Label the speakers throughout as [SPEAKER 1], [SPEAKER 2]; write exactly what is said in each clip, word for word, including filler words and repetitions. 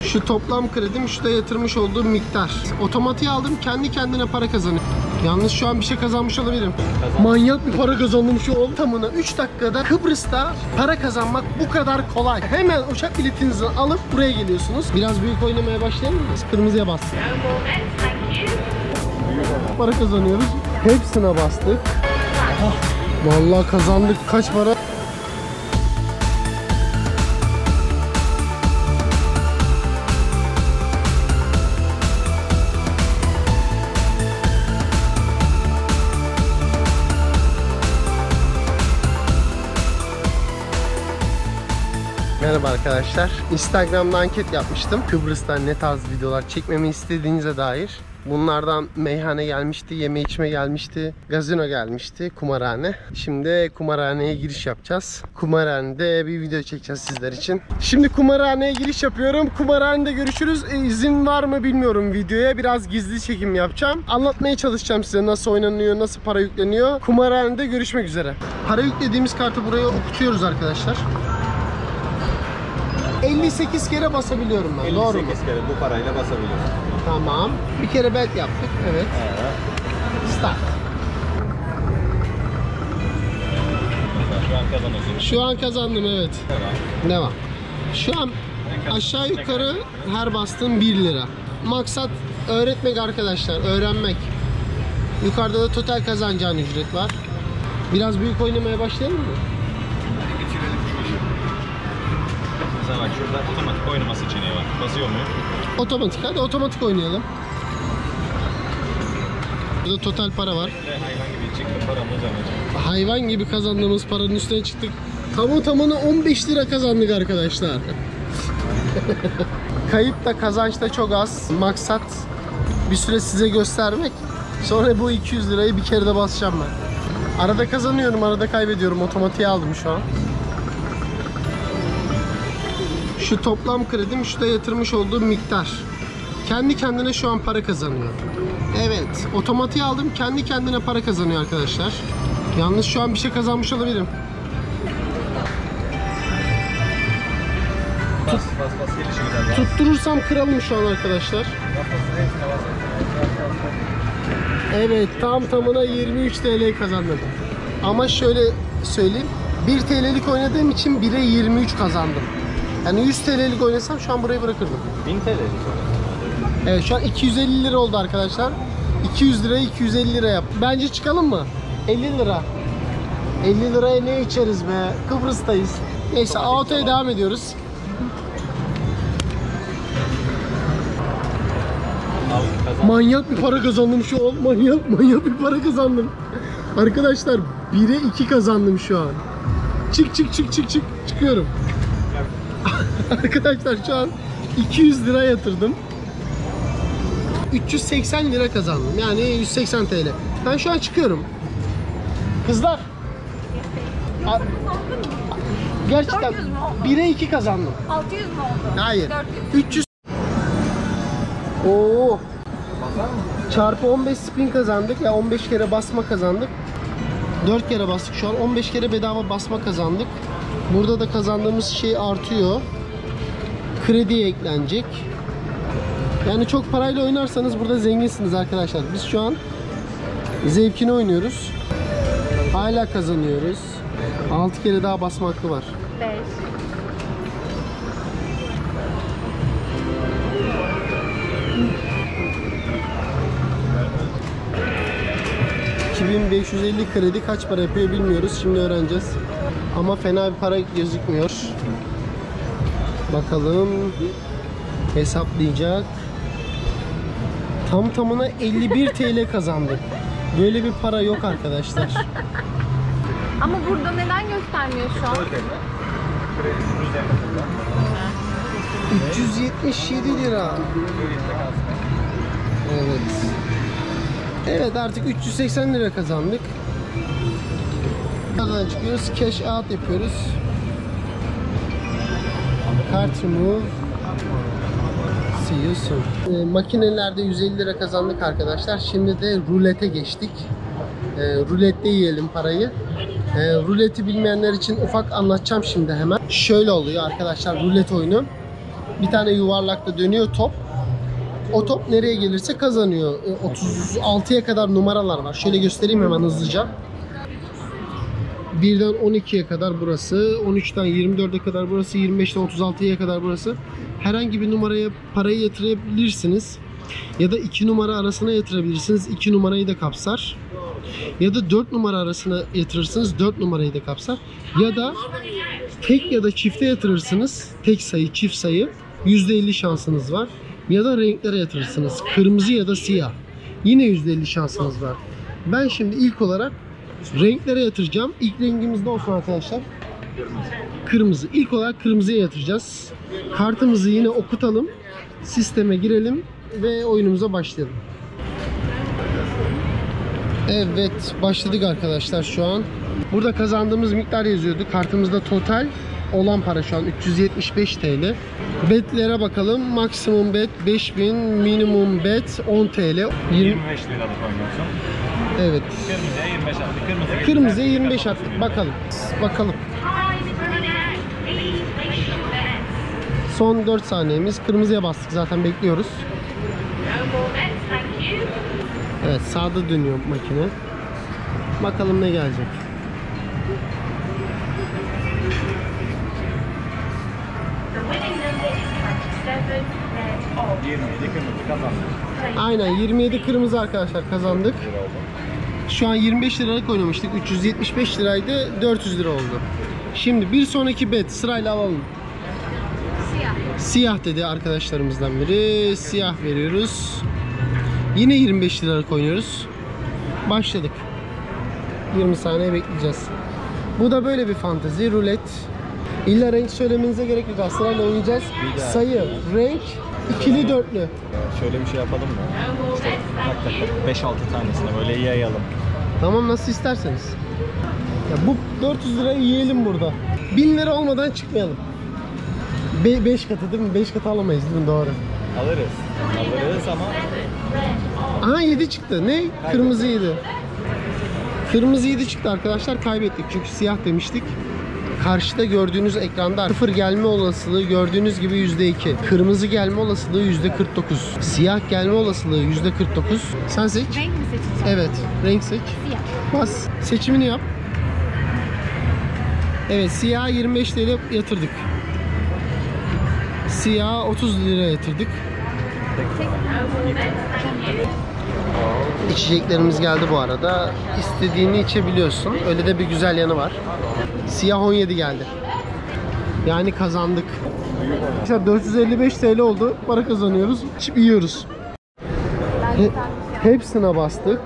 [SPEAKER 1] Şu toplam kredim, şu da yatırmış olduğum miktar. Otomatiğe aldım, kendi kendine para kazanıyor. Yalnız şu an bir şey kazanmış olabilirim. Kazan. Manyak bir para kazandım şu an. Tamına üç dakikada Kıbrıs'ta para kazanmak bu kadar kolay. Hemen uçak biletinizi alıp buraya geliyorsunuz. Biraz büyük oynamaya başlayalım mı? Kırmızıya bastım. Para kazanıyoruz. Hepsine bastık. Aha. Vallahi kazandık. Kaç para? Merhaba arkadaşlar. Instagram'da anket yapmıştım. Kıbrıs'tan ne tarz videolar çekmemi istediğinize dair. Bunlardan meyhane gelmişti, yeme içme gelmişti, gazino gelmişti, kumarhane. Şimdi kumarhaneye giriş yapacağız. Kumarhanede bir video çekeceğiz sizler için. Şimdi kumarhaneye giriş yapıyorum. Kumarhanede görüşürüz. E, izin var mı bilmiyorum videoya. Biraz gizli çekim yapacağım. Anlatmaya çalışacağım size nasıl oynanıyor, nasıl para yükleniyor. Kumarhanede görüşmek üzere. Para yüklediğimiz kartı buraya okutuyoruz arkadaşlar. elli sekiz kere basabiliyorum ben.
[SPEAKER 2] elli sekiz
[SPEAKER 1] Doğru mu?
[SPEAKER 2] kere bu parayla basabiliyorsun.
[SPEAKER 1] Tamam. Bir kere bet yaptık. Evet.
[SPEAKER 2] Evet.
[SPEAKER 1] Start.
[SPEAKER 2] Şu an kazanıyorsun.
[SPEAKER 1] Şu an kazandım, evet.
[SPEAKER 2] Devam.
[SPEAKER 1] Devam. Şu an aşağı yukarı her bastığım bir lira. Maksat öğretmek arkadaşlar. Öğrenmek. Yukarıda da total kazancın ücret var. Biraz büyük oynamaya başlayalım mı?
[SPEAKER 2] Mesela bak şurada otomatik oynama seçeneği var. Basıyor muyum?
[SPEAKER 1] Otomatik. Hadi otomatik oynayalım. Burada total para var.
[SPEAKER 2] Ve hayvan gibi çıktı paramız alacak.
[SPEAKER 1] Hayvan gibi kazandığımız paranın üstüne çıktık. Tamı tamına on beş lira kazandık arkadaşlar. Kayıp da kazanç da çok az. Maksat bir süre size göstermek. Sonra bu iki yüz lirayı bir kere de basacağım ben. Arada kazanıyorum, arada kaybediyorum. Otomatiğe aldım şu an. Şu toplam kredim, şu da yatırmış olduğum miktar. Kendi kendine şu an para kazanıyor. Evet, otomatiğe aldım, kendi kendine para kazanıyor arkadaşlar. Yalnız şu an bir şey kazanmış olabilirim.
[SPEAKER 2] Bas bas bas gelişi güzel.
[SPEAKER 1] Tutturursam kralım şu an arkadaşlar. Evet, tam tamına yirmi üç TL kazandım. Ama şöyle söyleyeyim, bir TL'lik oynadığım için bire yirmi üç kazandım. Yani yüz TL'lik oynasam şu an burayı bırakırdım.
[SPEAKER 2] bin TL'lik.
[SPEAKER 1] Evet, şu an iki yüz elli lira oldu arkadaşlar. iki yüz lirayı iki yüz elli lira yap. Bence çıkalım mı? elli lira. elli liraya ne içeriz be? Kıbrıs'tayız. Neyse, autoya devam ediyoruz. Manyak bir para kazandım şu an. Manyak manyak bir para kazandım. Arkadaşlar bire iki kazandım şu an. Çık çık çık çık çık. Çıkıyorum. Arkadaşlar şu an iki yüz lira yatırdım. üç yüz seksen lira kazandım. Yani yüz seksen TL. Ben şu an çıkıyorum. Kızlar. Gerçekten bire iki kazandım.
[SPEAKER 3] altı yüz mü oldu?
[SPEAKER 1] Hayır. üç yüz. Oo. Çarpı on beş spin kazandık. Ya on beş kere basma kazandık. dört kere bastık şu an. on beş kere bedava basma kazandık. Burada da kazandığımız şey artıyor. Krediye eklenecek. Yani çok parayla oynarsanız burada zenginsiniz arkadaşlar. Biz şu an zevkini oynuyoruz. Hala kazanıyoruz. altı kere daha basma hakkı var.
[SPEAKER 3] beş.
[SPEAKER 1] iki bin beş yüz elli kredi kaç para yapıyor bilmiyoruz. Şimdi öğreneceğiz. Ama fena bir para gözükmüyor. Bakalım. Hesaplayacak. Tam tamına elli bir TL kazandık. Böyle bir para yok arkadaşlar.
[SPEAKER 3] Ama burada neden göstermiyor şu an?
[SPEAKER 1] üç yüz yetmiş yedi lira. Evet. Evet, artık üç yüz seksen lira kazandık. Buradan çıkıyoruz. Cash out yapıyoruz. Kart remove. See you soon. E, makinelerde yüz elli lira kazandık arkadaşlar. Şimdi de rulete geçtik. E, rulette yiyelim parayı. E, ruleti bilmeyenler için ufak anlatacağım şimdi hemen. Şöyle oluyor arkadaşlar rulet oyunu. Bir tane yuvarlakta dönüyor top. O top nereye gelirse kazanıyor. otuz altıya kadar numaralar var. Şöyle göstereyim hemen hızlıca. birden on ikiye kadar burası, on üçten yirmi dörde kadar burası, yirmi beşten otuz altıya kadar burası. Herhangi bir numaraya parayı yatırabilirsiniz. Ya da iki numara arasına yatırabilirsiniz. iki numarayı da kapsar. Ya da dört numara arasına yatırırsınız. dört numarayı da kapsar. Ya da tek ya da çifte yatırırsınız. Tek sayı, çift sayı. yüzde elli şansınız var. Ya da renklere yatırırsınız. Kırmızı ya da siyah. Yine yüzde elli şansınız var. Ben şimdi ilk olarak renklere yatıracağım. İlk rengimiz ne olsun arkadaşlar?
[SPEAKER 2] Kırmızı.
[SPEAKER 1] Kırmızı. İlk olarak kırmızıya yatıracağız. Kartımızı yine okutalım. Sisteme girelim ve oyunumuza başlayalım. Evet, başladık arkadaşlar şu an. Burada kazandığımız miktar yazıyordu. Kartımızda total olan para şu an üç yüz yetmiş beş TL. Betlere bakalım. Maksimum bet beş bin, minimum bet on TL.
[SPEAKER 2] yirmi beş liralık oynuyorsun.
[SPEAKER 1] Evet.
[SPEAKER 2] Kırmızıya yirmi beş attık. Kırmızı
[SPEAKER 1] Kırmızıya yirmi beş attık. Bakalım. Bakalım. Son dört saniyemiz. Kırmızıya bastık. Zaten bekliyoruz. Evet, sağda dönüyor makine. Bakalım ne gelecek.
[SPEAKER 2] yirmi yedi kırmızı kazandık.
[SPEAKER 1] Aynen, yirmi yedi kırmızı arkadaşlar kazandık. Şu an yirmi beş liralık oynamıştık. üç yüz yetmiş beş liraydı. dört yüz lira oldu. Şimdi bir sonraki bet sırayla alalım.
[SPEAKER 3] Siyah.
[SPEAKER 1] Siyah dedi arkadaşlarımızdan biri. Siyah veriyoruz. Yine yirmi beş liralık oynuyoruz. Başladık. yirmi saniye bekleyeceğiz. Bu da böyle bir fantezi. Rulet. İlla renk söylemenize gerek yok. Sırayla oynayacağız. Sayı, renk, ikili dörtlü.
[SPEAKER 2] Şöyle bir şey yapalım mı? İşte tak tak tak beş altı tanesini böyle yayalım.
[SPEAKER 1] Tamam, nasıl isterseniz. Ya bu dört yüz lirayı yiyelim burada. bin lira olmadan çıkmayalım. beş katı değil mi? beş katı alamayız değil mi? Doğru.
[SPEAKER 2] Alırız. Alırız ama
[SPEAKER 1] Aha, yedi çıktı. Ne? Kırmızı yedi. Kırmızı yedi çıktı arkadaşlar. Kaybettik çünkü siyah demiştik. Karşıda gördüğünüz ekranda sıfır gelme olasılığı gördüğünüz gibi yüzde iki. Kırmızı gelme olasılığı yüzde kırk dokuz. Siyah gelme olasılığı yüzde kırk dokuz. Sen seç.
[SPEAKER 3] Renk mi seçeceğim?
[SPEAKER 1] Evet. Renk seç.
[SPEAKER 3] Siyah.
[SPEAKER 1] Bas. Seçimini yap. Evet. Siyah yirmi beş TL yatırdık. Siyah otuz lira yatırdık. İçeceklerimiz geldi bu arada. İstediğini içebiliyorsun. Öyle de bir güzel yanı var. Siyah on yedi geldi. Yani kazandık. Arkadaşlar dört yüz elli beş TL oldu. Para kazanıyoruz. İçip yiyoruz. He, hepsine bastık.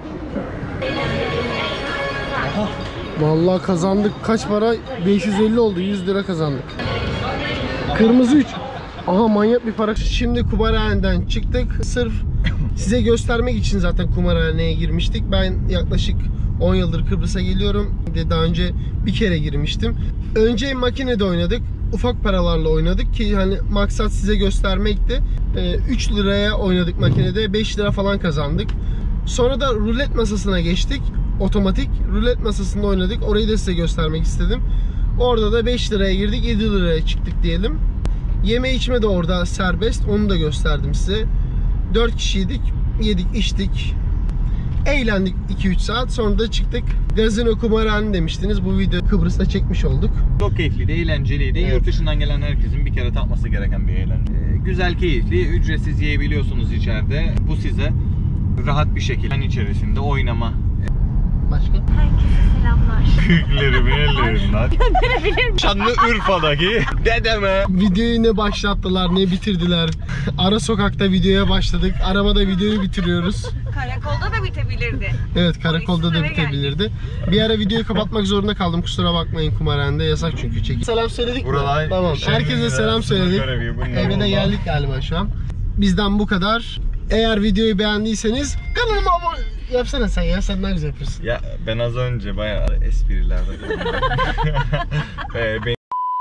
[SPEAKER 1] Vallahi kazandık. Kaç para? beş yüz elli oldu. yüz lira kazandık. Kırmızı üç. Aha, manyak bir para. Şimdi kumarhaneden çıktık. Sırf size göstermek için zaten kumarhaneye girmiştik. Ben yaklaşık on yıldır Kıbrıs'a geliyorum. Daha önce bir kere girmiştim. Önce makinede oynadık. Ufak paralarla oynadık ki hani maksat size göstermekti. üç liraya oynadık makinede. beş lira falan kazandık. Sonra da rulet masasına geçtik. Otomatik rulet masasında oynadık. Orayı da size göstermek istedim. Orada da beş liraya girdik, yedi liraya çıktık diyelim. Yeme içme de orada serbest. Onu da gösterdim size. dört kişiydik. Yedik, içtik. Eğlendik iki üç saat. Sonra da çıktık. Gazino kumarhane demiştiniz. Bu videoyu Kıbrıs'ta çekmiş olduk.
[SPEAKER 2] çok keyifliydi, eğlenceliydi.
[SPEAKER 1] Evet.
[SPEAKER 2] Yurt dışından gelen herkesin bir kere tatması gereken bir eğlence. Ee, güzel, keyifli, ücretsiz yiyebiliyorsunuz içeride. Bu size rahat bir şekilde içerisinde oynama.
[SPEAKER 1] Başka?
[SPEAKER 3] Herkese selamlar.
[SPEAKER 2] Büyüklerimi ellerinden. Şanlıurfa'daki dedeme.
[SPEAKER 1] Videoyu ne başlattılar ne bitirdiler. Ara sokakta videoya başladık. Arabada videoyu bitiriyoruz.
[SPEAKER 4] Karakolda da bitebilirdi.
[SPEAKER 1] Evet, karakolda da
[SPEAKER 4] Polis
[SPEAKER 1] bitebilirdi. Bir ara videoyu kapatmak zorunda kaldım. Kusura bakmayın, kumarhanede yasak çünkü çekim. Selam söyledik mi?
[SPEAKER 2] Buralar
[SPEAKER 1] Tamam. Herkese selam söyledik. Eve de geldik galiba şu an. Bizden bu kadar. Eğer videoyu beğendiyseniz kanalıma abone yapsana sen ya. Sen ne güzel yapıyorsun.
[SPEAKER 2] Ya ben az önce bayağı esprilerde bulundum. ee, ben...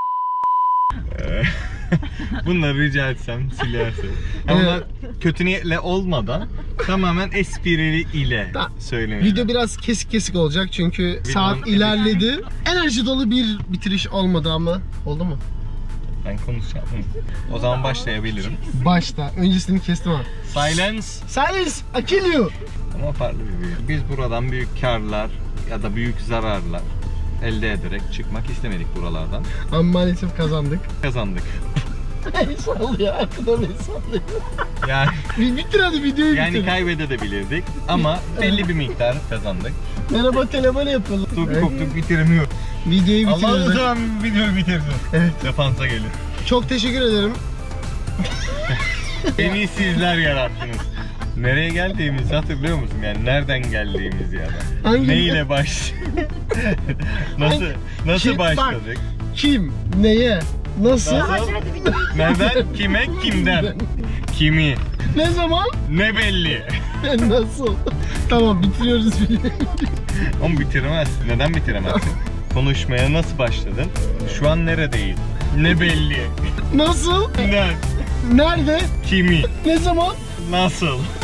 [SPEAKER 2] Bunları rica etsem silersin. Yani bunlar kötü niyetle olmadan tamamen esprili ile
[SPEAKER 1] Da-
[SPEAKER 2] söyleniyor.
[SPEAKER 1] Video biraz kesik kesik olacak çünkü saat
[SPEAKER 2] Videonun-
[SPEAKER 1] ilerledi. Enerji dolu bir bitiriş olmadı ama oldu mu?
[SPEAKER 2] Ben konuşacağım. O zaman başlayabilirim.
[SPEAKER 1] Başta. Öncesini kestim ha.
[SPEAKER 2] Silence.
[SPEAKER 1] Silence! I kill you!
[SPEAKER 2] Ama farklı bir video. Biz buradan büyük karlar ya da büyük zararlar elde ederek çıkmak istemedik buralardan.
[SPEAKER 1] Ama maalesef kazandık.
[SPEAKER 2] Kazandık.
[SPEAKER 1] El sallıyor, arkadan el sallıyor.
[SPEAKER 2] Yani
[SPEAKER 1] Bir bitir hadi videoyu
[SPEAKER 2] yani
[SPEAKER 1] bitir.
[SPEAKER 2] kaybedebilirdik ama belli bir miktar kazandık.
[SPEAKER 1] Merhaba, telefon yapalım.
[SPEAKER 2] Tuk koptuk bitiremiyor.
[SPEAKER 1] Videoyu
[SPEAKER 2] Allah'ım
[SPEAKER 1] bitiriyoruz.
[SPEAKER 2] zaman videoyu bitirdi.
[SPEAKER 1] Evet.
[SPEAKER 2] Defansa gelin.
[SPEAKER 1] Çok teşekkür ederim.
[SPEAKER 2] Beni sizler yarattınız. Nereye geldiğimizi hatırlıyor musun? Yani nereden geldiğimizi ya da.
[SPEAKER 1] Hangi-
[SPEAKER 2] Ne ile baş? nasıl nasıl
[SPEAKER 1] Kim-
[SPEAKER 2] başladık?
[SPEAKER 1] Kim? Neye? Nasıl?
[SPEAKER 2] Nasıl? Neden? Kime? Kimden? Kimi?
[SPEAKER 1] Ne zaman?
[SPEAKER 2] Ne belli?
[SPEAKER 1] Nasıl? Tamam, bitiriyoruz videoyu.
[SPEAKER 2] Ama bitiremezsin. Neden bitiremezsin? Konuşmaya nasıl başladın? Şu an neredeyiz? Ne belli?
[SPEAKER 1] Nasıl?
[SPEAKER 2] Neden?
[SPEAKER 1] Nerede?
[SPEAKER 2] Kimi?
[SPEAKER 1] Ne zaman?
[SPEAKER 2] Nasıl?